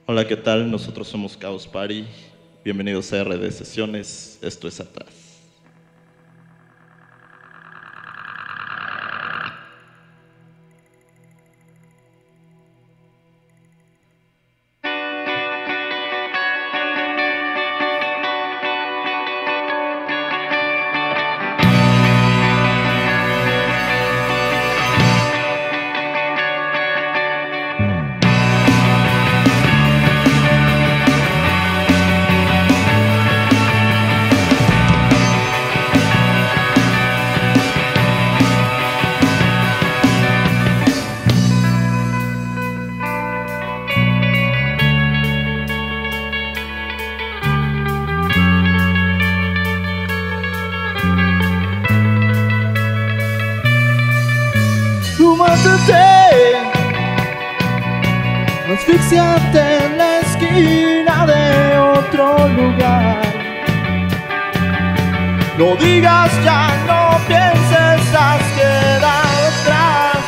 Hola, ¿qué tal? Nosotros somos Chaos Party. Bienvenidos a RD Sesiones. Esto es Atrás. Asfixiate en la esquina de otro lugar. No digas ya, no pienses, has quedado atrás.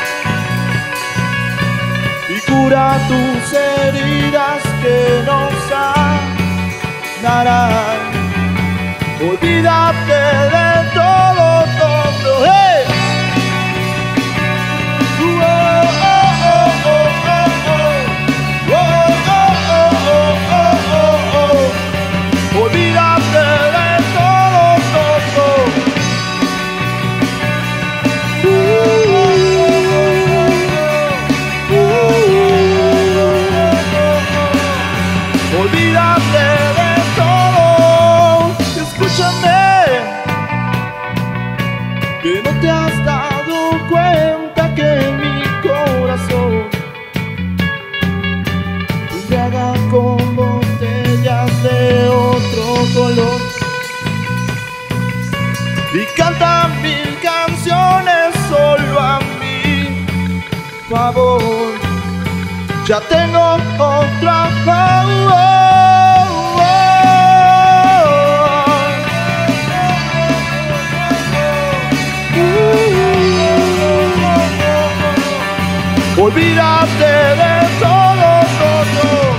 Y cura tus heridas que no sanarán. Olvídate de todo, todo, hey. Olvídate de todo, todo. Olvídate de todo. Escúchame, que no te has dado cuenta que mi corazón se embriaga con botellas de otro color y canta 1000 canciones solo a mi favor. Ya tengo otra favor. Olvídate de todo, todo.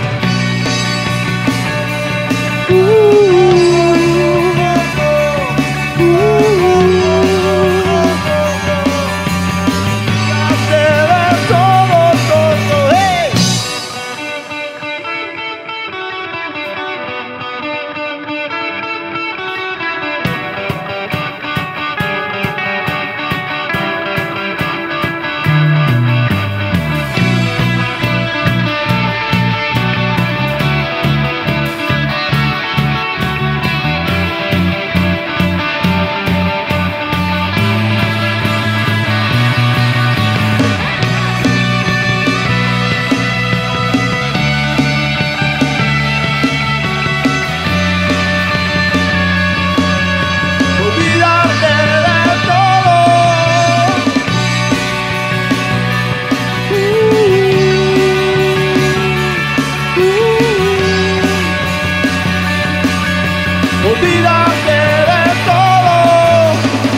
Olvídate de todo.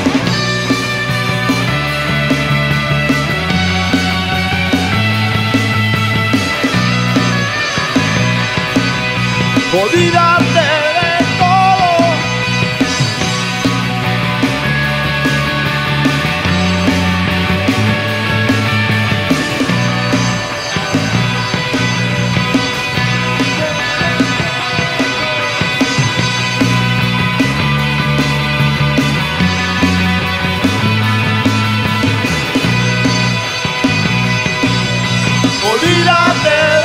Olvídate de todo. Olvídate